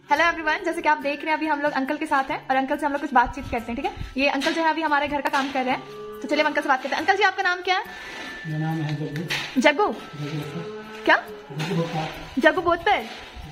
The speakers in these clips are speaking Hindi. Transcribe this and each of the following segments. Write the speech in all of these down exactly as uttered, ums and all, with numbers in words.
हेलो एवरीवन, जैसे कि आप देख रहे हैं अभी हम लोग अंकल के साथ हैं और अंकल से हम लोग कुछ बातचीत करते हैं। ठीक है, ये अंकल जो है अभी हमारे घर का काम कर रहे हैं, तो चलिए अंकल से बात करते हैं। अंकल जी, आपका नाम क्या है? मेरा नाम है जग्गू। जग्गू? क्या? जग्गू भोक्ता?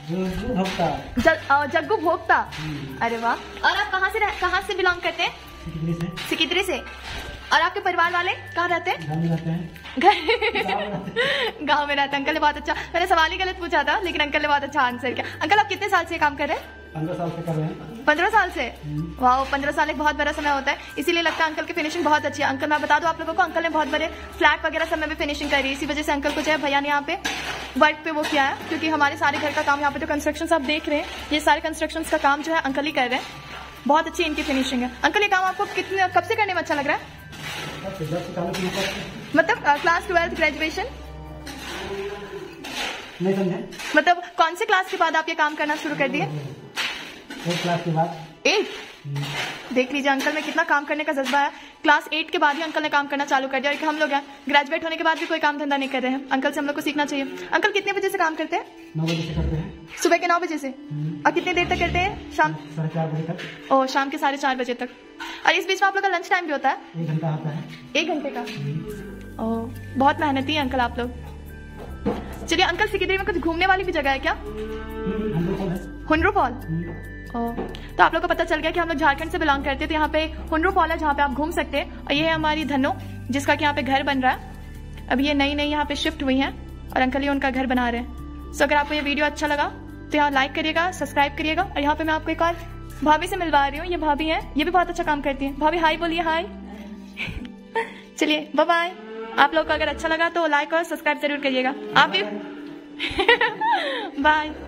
जग्गू भोक्ता। अरे वाह। और आप कहाँ से कहाँ से बिलोंग करते हैं? सिकिदरी से। और आपके परिवार वाले कहाँ रहते हैं? गाँव में रहते हैं। गाँव में रहते हैं। अंकल ने बहुत अच्छा, मैंने सवाल ही गलत पूछा था लेकिन अंकल ने बहुत अच्छा आंसर किया। अंकल, आप कितने साल से काम कर रहे हैं? पंद्रह साल से कर रहे हैं। पंद्रह साल से? वाह, पंद्रह साल एक बहुत बड़ा समय होता है, इसीलिए लगता है अंकल की फिनिशिंग बहुत अच्छी है। अंकल, मैं बता दूं आप लोगों को, अंकल ने बहुत बड़े फ्लैट वगैरह सब में भी फिनिशिंग करी, इसी वजह से अंकल को जो है भैया ने यहाँ पे वर्क पे वो किया है, क्योंकि हमारे सारे घर का काम यहाँ पे जो कंस्ट्रक्शन आप देख रहे हैं, ये सारे कंस्ट्रक्शन का काम जो है अंकल ही कर रहे हैं। बहुत अच्छी इनकी फिनिशिंग है। अंकल, ये काम आपको कितने कब से करने में अच्छा लग रहा है? मतलब क्लास ट्वेल्थ ग्रेजुएशन? नहीं समझे? मतलब कौन से क्लास के बाद आप ये काम करना शुरू कर दिए? एक क्लास के बाद। एट? देख लीजिए अंकल में कितना काम करने का जज्बा है। क्लास एट के बाद ही अंकल ने काम करना चालू कर दिया। और हम लोग हैं ग्रेजुएट होने के बाद भी कोई काम धंधा नहीं कर रहे हैं। अंकल से हम लोग को सीखना चाहिए। अंकल, कितने बजे से काम करते हैं? नौ बजे से करते हैं। सुबह के नौ बजे से? और कितनी देर तक करते हैं? शाम साढ़े चार बजे तक। ओ, शाम के साढ़े चार बजे तक। और इस बीच में आप लोग का लंच टाइम भी होता है? एक घंटा होता है। एक घंटे का? ओ, बहुत मेहनती है अंकल आप लोग। चलिए अंकल, सिकिदरी में कुछ घूमने वाली भी जगह है क्या? हुनरू फॉल? ओ, तो आप लोग को पता चल गया कि हम लोग झारखंड से बिलोंग करते हैं, तो यहाँ पे हुनरू फॉल है जहाँ पे आप घूम सकते हैं। और ये है हमारी धनो, जिसका कि यहाँ पे घर बन रहा है। अब ये नई नई यहाँ पे शिफ्ट हुई हैं और अंकल ये उनका घर बना रहे हैं। सो अगर आपको ये वीडियो अच्छा लगा तो यहाँ लाइक करिएगा, सब्सक्राइब करिएगा। और यहाँ पे मैं आपको एक और भाभी से मिलवा रही हूँ। ये भाभी है, ये भी बहुत अच्छा काम करती है। भाभी हाय बोलिए। हाय। चलिए बाय बाय। आप लोग को अगर अच्छा लगा तो लाइक और सब्सक्राइब जरूर करिएगा। आप भी बाय।